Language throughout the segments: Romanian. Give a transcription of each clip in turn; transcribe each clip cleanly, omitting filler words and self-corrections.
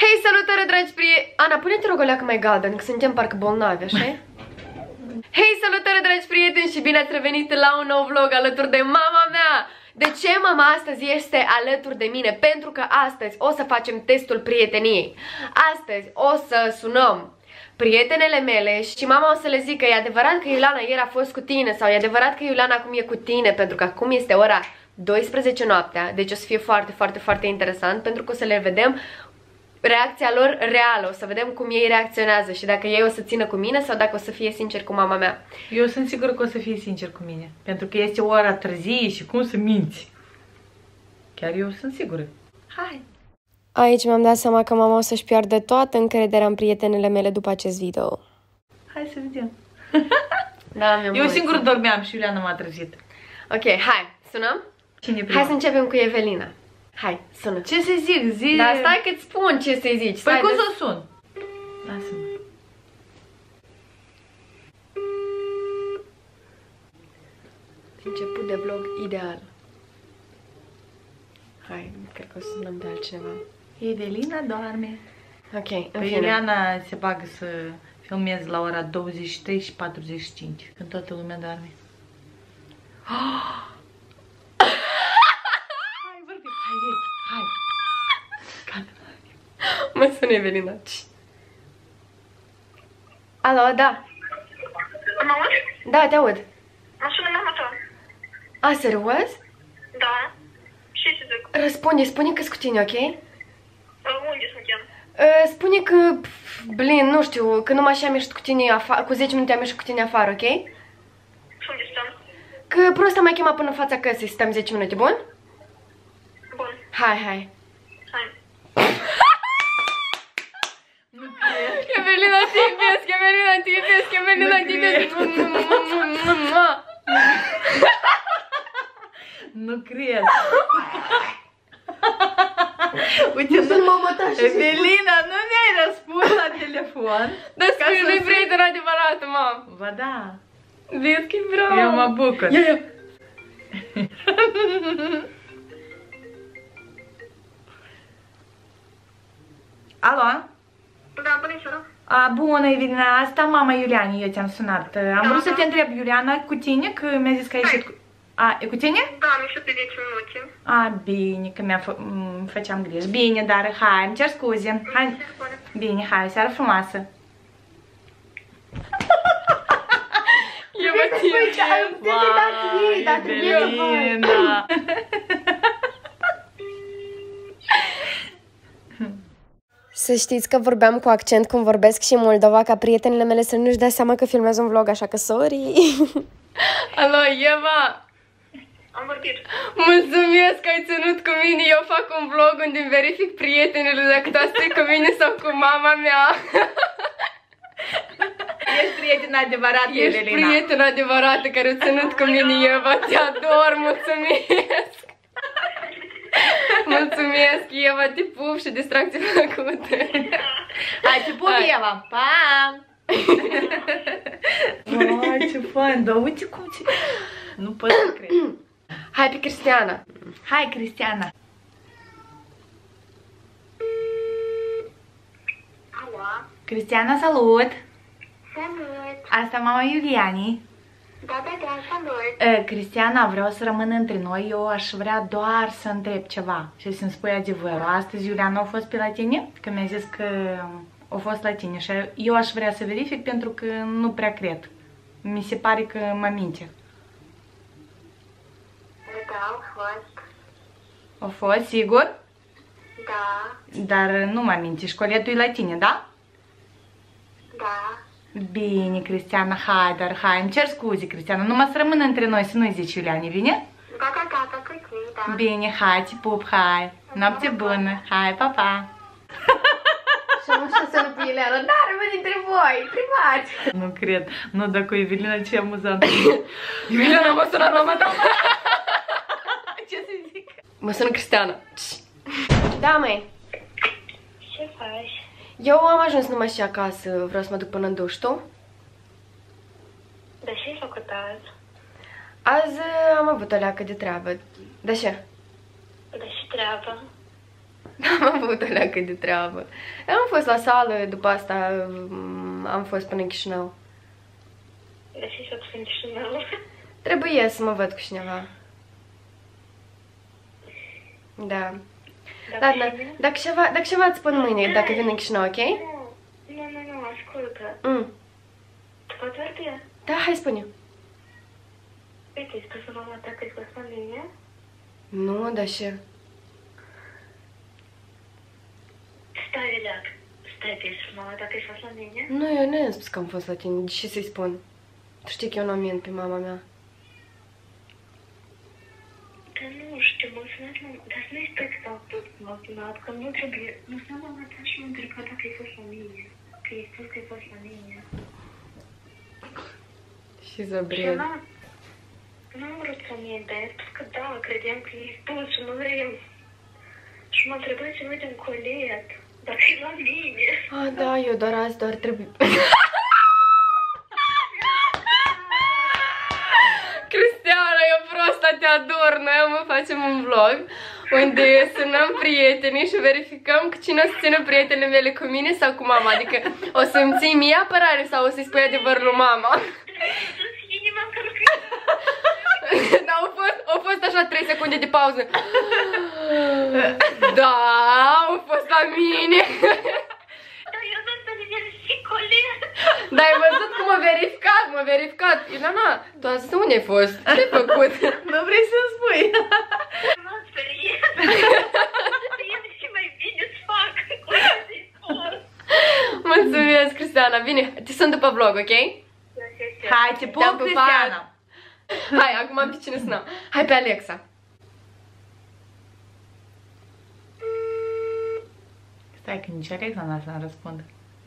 Hei, salutare, dragi prieteni! Ana, pune-te rog o leacă mai galben, că suntem parcă bolnavi, așa? Hei, salutare, dragi prieteni, și bine ați revenit la un nou vlog alături de mama mea! De ce mama astăzi este alături de mine? Pentru că astăzi o să facem testul prieteniei. Astăzi o să sunăm prietenele mele și mama o să le zică: e adevărat că Iuliana ieri a fost cu tine? Sau e adevărat că Iuliana acum e cu tine? Pentru că acum este ora 12 noaptea, deci o să fie foarte, foarte, foarte interesant, pentru că o să le vedem reacția lor reală, o să vedem cum ei reacționează și dacă ei o să țină cu mine sau dacă o să fie sinceri cu mama mea. Eu sunt sigură că o să fie sincer cu mine, pentru că este ora târzie și cum să minți. Chiar eu sunt sigură. Hai! Aici mi-am dat seama că mama o să-și piardă toată încrederea în prietenele mele după acest video. Hai să vedem. Da, eu singur dormeam și Iuliana m-a trezit. Ok, hai, sunăm? Cine prima? Hai să începem cu Evelina. Hai, sună. Ce să zic? Zi... Dar stai că-ți spun ce să-i zici. Păi cum să sun? Lasă-mă. Început de vlog ideal. Hai, cred că o să sunăm pe altcineva. Evelina doarme. Ok, în Păi fine. Iuliana se bagă să filmez la ora 23 și 45, când toată lumea doarme. Hai, vorbim, hai. Mă sună Evelina. Alo, da. Mă auzi? Da, te aud. Mă sună mama ta. A, serios? Da. Ce să zic? Răspunde, spune că-s cu tine, ok? Unde suntem? Spune că, blin, nu știu, că numai așa am ieșit cu tine afară, cu 10 minute am ieșit cu tine afară, ok? Și unde stăm? Că prosta m-a chemat până în fața căsei, stăm 10 minute, bun? Bun. Hai. Hai. Evelina, te iubesc, Evelina, te iubesc, Evelina, te iubesc. Nu cred. Uite, Sunt mama ta și Evelina, nu mi-ai răspuns la telefon. Dar spune, nu-i prietena adevărată, mam. Ba da. Vezi că-i bravo. Eu mă bucur. Ia. Alo? Da, bună seara. Bună, Evelina, asta mama Iuliani, eu te-am sunat. Am vrut să te întreb, Iuliana, cu tine, că mi-a zis că ai ieșit cu... E cu tine? Da, am ieșit pe 10 minute. Bine, că făceam griji. Bine, dar hai, îmi cer scuze. Hai. Bine, hai, seară frumoasă. Eu mă țin. Să știți că vorbeam cu accent cum vorbesc și în Moldova, ca prietenele mele să nu-și dea seama că filmez un vlog, așa că sorry. Alo, Eva! Am vorbit. Mulțumesc că ai ținut cu mine. Eu fac un vlog unde îmi verific prietenele dacă tu stai cu mine sau cu mama mea. Ești prietena adevărată, Ești Evelina. prietena adevărată care a ținut cu mine, Eva. Te ador, mulțumesc. Mulțumesc, Eva, te pup și distracție plăcută. Hai, te pup, Eva. Pa! Ai, ce fain, dar uite cum ți... Nu pot să cred. Hai pe Cristiana. Hai, Cristiana. Alo. Cristiana, salut! Salut. Asta mama Iuliani. Da, salut. Cristiana, vreau să rămân între noi. Eu aș vrea doar să întreb ceva și să-mi spui adevărul. Astăzi Iuliana a fost pe la tine? Că mi-a zis că a fost la tine și eu aș vrea să verific pentru că nu prea cred. Mi se pare că mă minte. Da, a fost. A fost, sigur? Da. Dar nu mă minte. Școletul e la tine, da? Da. Bine, Cristiana, hai, dar hai, îmi cer scuze, Cristiana, numai să rămână între noi, să nu-i zici Iuliane, bine? Da, da. Bine, hai, te pup, hai, noapte bună, hai, pa, pa. Și am așa să nu pe Iuliana, da, rămâne între voi, privat. Nu cred, nu, dar cu Evelina ce amuzant. Iuliana, mă sună mama ta. Ce să zic? Mă sună Cristiana. Da, măi. Ce faci? Eu am ajuns numai și acasă, vreau să mă duc până în duș, tu? De ce ai făcut azi? Azi am avut o leacă de treabă. De ce? De ce treabă? Am avut o leacă de treabă. Am fost la sală, după asta am fost până în Chișinău. De ce să în Chișinău? Trebuie să mă văd cu cineva. Da. Ladna, dacă ceva îți spun mâine, dacă vin în Chișinău, ok? Nu, ascultă. Tu poți vorbi? Da, hai spune. Uite, spui să mama ta că ai fost la mine? Nu, dar ce? Stai, relax. Stai, te să mama ta că ai fost la mine? Nu, eu nu am spus că am fost la tine. De ce să-i spun? Tu știi că eu nu mint pe mama mea. Dar nu știu, m-am sunat la... Dar să nu-i spui că s-au tot m-au sunat, că nu trebuie... Nu s-a mama ta și m-a întrebat dacă ai fost la mine. Că ai spus că ai fost la mine. Și zăbred. Nu am vrut să mint, dar ai spus că da, credeam că i-ai spus și nu vrem. Și m-a întrebat să mă uit în colet, dacă e la mine. Ah, da, eu doar azi, doar trebuie... Cristiana, eu prosta, te ador. Noi facem un vlog unde sunăm prietenii și verificăm că cine o să țină prietenele mele cu mine sau cu mama. Adică o să-mi ții mie apărare sau o să-i spui adevărul lui mama. Da, au fost așa 3 secunde de pauză. Da, au fost la mine. Dar eu nu să și colet. Dar ai văzut cum m-a verificat. Ilana, tu azi unde ai fost? Ce-ai făcut? Nu vrei să-mi spui? M-am speriat. E și mai bine să fac cum să-i spun. Mulțumesc, Cristiana. Bine, te sunt după vlog, ok? Hai, te pup, Cristiana. Hai, acum am pe cine sunăm. Hai pe Alexa. Stai că nici Alexa n-a să-mi răspundă.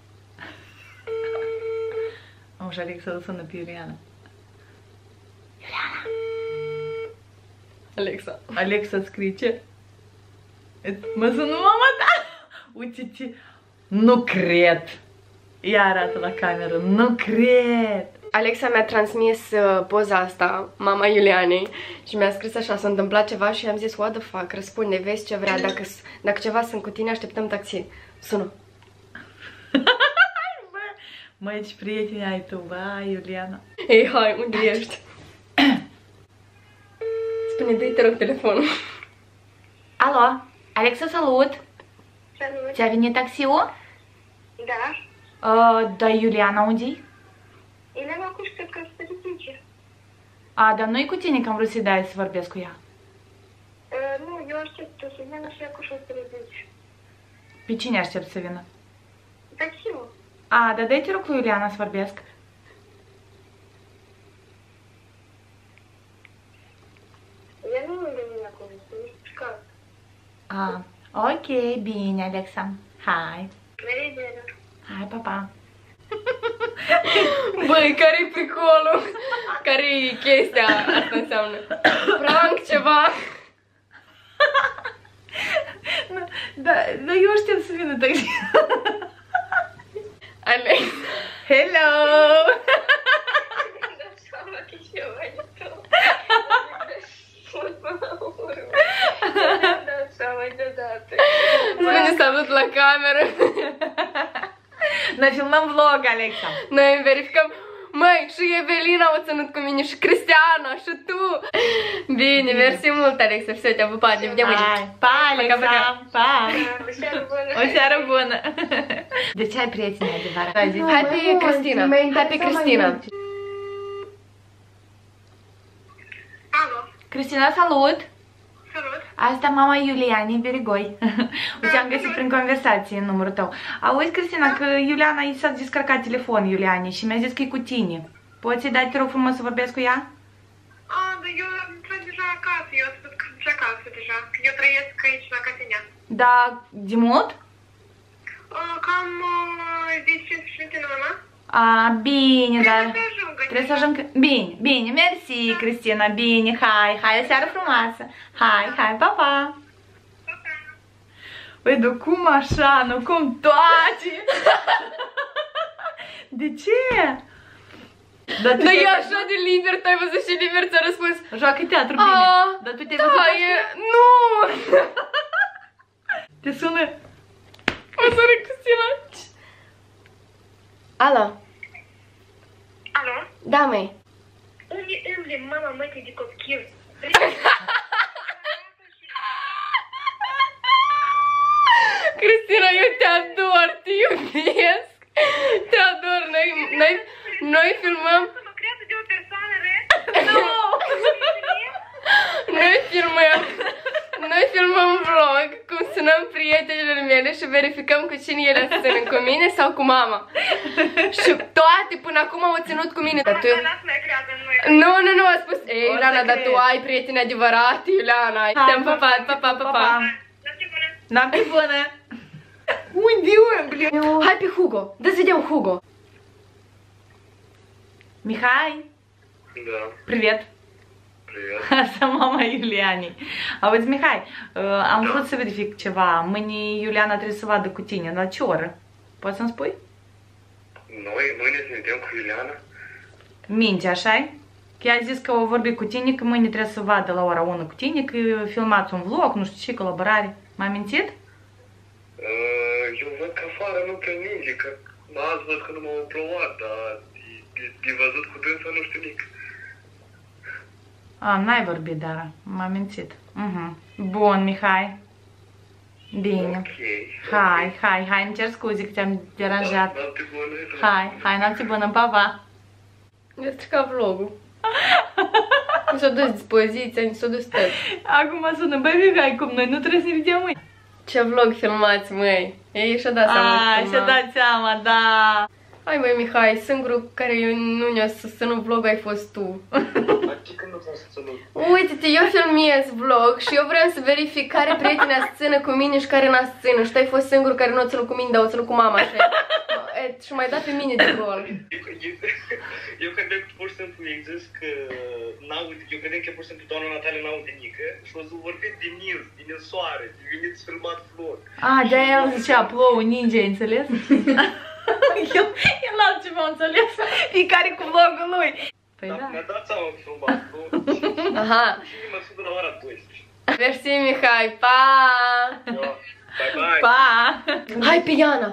Am și Alexa o sună pe Iuliana. Iuliana! Alexa. Alexa scrie ce? Mă sună mama ta! Uite-te! Nu cred! Ea arată la cameră, nu cred! Alexa mi-a transmis poza asta, mama Iulianei, și mi-a scris așa, s-a întâmplat ceva și i-am zis, what the fuck, răspunde, vezi ce vrea, dacă ceva sunt cu tine, așteptăm taxi. Sună. Măi, ce prieteni ai tu, vai, Iuliana. Ei, hai, unde ești? Spune, dă-i, te rog, telefonul. Alo, Alexa, salut! Salut. Ți-a venit taxiul? Da. Da, Iuliana, unde-i? Elena acum cred că se ridice. A, dar nu-i cu tine că am vrut să-i dai să vorbesc cu ea. Nu, eu aștept să vină și acum să se ridice. Pe cine aștept să vină? Taxiul. A, dar dai-te rog cu Iuliana să vorbesc. Ea nu unde vine acum, să nu știu. A, ok, bine, Alexa. Hai. La revedere. Hai, pa, pa. Băi, care-i pricolul? Care-i chestia? Asta înseamnă prank, ceva? Da, eu aștept să vină taxi. Alexa. Hello! Spune salut la cameră. Noi filmăm vlog, Alexa. Noi verificăm. Măi, și Evelina o ținut cu mine, și Cristiana, și tu. Bine, mersi mult, Alexa. Все, te-am pupat, ne vedem mâine. Pa, Alexa. Pa. O seară bună. O seară bună. De ce ai prieteni adevărat? Hai pe Cristina. Hai pe Cristina. Alo. Cristina, salut! Salut. Asta mama Iulianei Berigoi. Uite, am găsit prin conversație numărul tău. Auzi, Cristina, că Iuliana i s-a descărcat telefonul Iulianei și mi-a zis că e cu tine. Poți să-i dai, te rog frumos, să vorbesc cu ea? Dar eu sunt deja acasă, eu sunt acasă deja. Eu trăiesc aici la Catinea. Da, de mult? Cam 10-15 în urmă. A, bine, dar Trebuie să ajung. trebuie să ajung. Bine, bine, mersi, Cristina, bine, hai, o seară frumoasă. Hai, pa, pa. Păi, dar cum așa, nu cum toate? De ce? Dar e așa de liber, tu ai văzut și liber ți-a răspuns. Joacă teatru bine. Dar tu te-ai văzut așa? Nu! Te sună? O sună Cristina. Alo? Alo? Da, măi. Unde îmble mama mătii de copil? Cristina, eu te ador, te iubesc. Te ador, noi filmăm. Mă creează de o persoană rea? Noi filmăm vlog, cum sunăm prietenilor mele și verificăm cu cine ele sunt, cu mine sau cu mama. Și toate până acum au ținut cu mine. Dar tu... Nu, a spus, ei, Iuliana, dar tu ai prieteni adevărate, Iuliana. Te-am pupat, pa. Noapte bună! Unde umbli? Hai pe Hugo, dă-ți vedem Hugo. Mihai? Da, Привет! привет. Asta mama Iulianei. Auzi, Mihai, am vrut să verific ceva. Mâine Iuliana trebuie să vadă cu tine. La ce oră? Poți să-mi spui? Noi ne vedem cu Iuliana? Minte, așa-i? Că ea a zis că o vorbi cu tine, că mâine trebuie să vadă la ora 1 cu tine, că filmați un vlog, nu știu ce, colaborare. M-a mințit? Eu văd că afară nu prea ninge, că azi văd că nu m-au plouat, dar de văzut cu dânsa nu știu nici. N-ai vorbit, dar m-a mințit. Bun, Mihai. Bine. Ok. Hai, îmi cer scuze că te-am deranjat. Noapte bună. Hai, noapte bună, pa. Mi-a stricat vlogul. Mi s-a dus dispoziția, mi s-a dus tot. Acum sună, băi Mihai, cum noi nu trebuie să ne vedem mâine. Ce vlog filmați, măi? Ei și-a dat seama. Și-a dat seama, da. Hai, măi, Mihai, singurul care nu ne-a susținut vlog ai fost tu. Când nu s-a susținut? Uite-te, eu filmez vlog și eu vreau să verific care prieteni a țină cu mine și care n-a țină. Și tu ai fost singurul care nu a ținut cu mine, dar a ținut cu mama. Și m-ai dat pe mine de gol. Eu credeam că pur și simplu i-ai zis că n-aude, eu credeam că pur și simplu doamna Natalia n-aude nică și o să vorbim de Nils, din soare, de veniți filmat vlog. De-aia el zicea, plouă, ninja, ai înțeles? El altceva a înțeles, fiecare cu vlogul lui. Păi da. Mi-a dat seama că filmat vlog. Aha. Și mă sună la ora 12. Mersi, Mihai, pa! Bye. Pa! Hai pe Iana!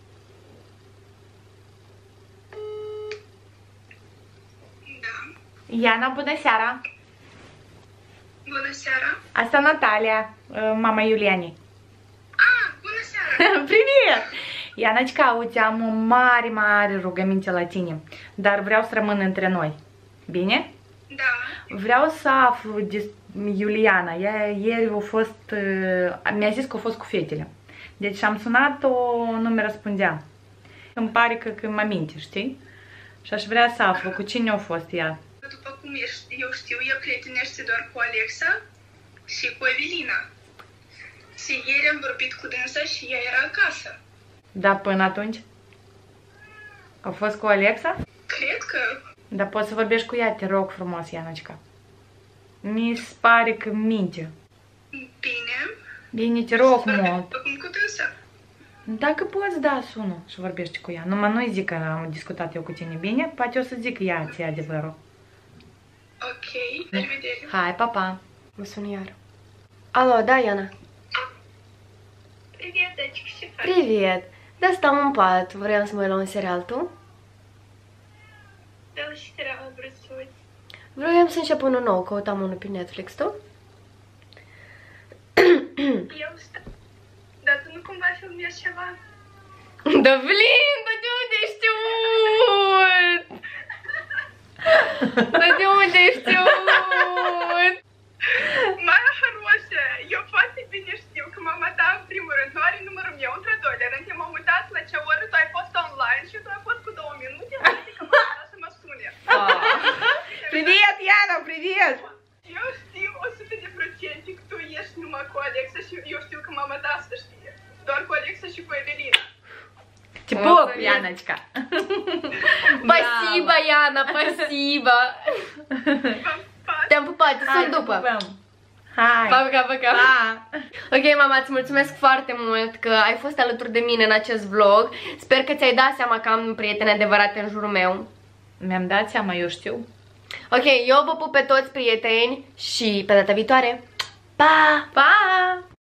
Iana, bună seara! Bună seara! Asta Natalia, mama Iulianei. Bună seara! Privet! Ianăcica, uite, am o mare rugăminte la tine, dar vreau să rămân între noi. Bine? Da. Vreau să aflu de Iuliana. Ea ieri a fost, mi-a zis că a fost cu fetele. Deci am sunat-o, nu mi răspundea. Îmi pare că mă minte, știi? Și aș vrea să aflu cu cine a fost ea. După cum eu știu, ea prietenește doar cu Alexa și cu Evelina. Și ieri am vorbit cu dânsa și ea era acasă. Da, până atunci? A fost cu Alexa? Cred că... Dar poți să vorbești cu ea, te rog frumos, Ianăcica. Mi se pare că minte. Bine, te rog mult. Acum cu dânsa. Dacă poți, da, sună și vorbești cu ea. Numai nu-i zic că am discutat eu cu tine, bine? Poate o să zic ea ție adevărul. Ok, la revedere. Hai, pa. Mă sun iar. Alo, da, Iana? Привет, дочка, ce faci? Привет! Da, stau în pat. Vreau să mă uit la un serial, tu? Da, și serialul vrei să uiți. Vreau să încep unul nou, căutam unul pe Netflix, tu? Eu stau. Dar tu nu cumva filmezi ceva? Da, Blin, dar de unde ai știut? Dar de unde ai știut? Mara Haroșă, eu foarte bine știu că mama ta în primul rând nu are numărul meu, într-al doilea rând eu m-am uitat la ce oră tu ai fost online și tu ai fost cu 2 minute, adică mama ta să mă sune. Привет, Iana, привет! Eu știu 100% că tu ești numai cu Alexa și eu știu că mama ta să știe. Doar cu Alexa și cu Evelina. Te pup, Ianăcica! Спасибо, Iana, спасибо! Te-am pupat, te sun după! Hai! Pa! Ok, mama, îți mulțumesc foarte mult că ai fost alături de mine în acest vlog. Sper că ți-ai dat seama că am prieteni adevărate în jurul meu. Mi-am dat seama, eu știu. Ok, eu vă pup pe toți prieteni și pe data viitoare. Pa! Pa!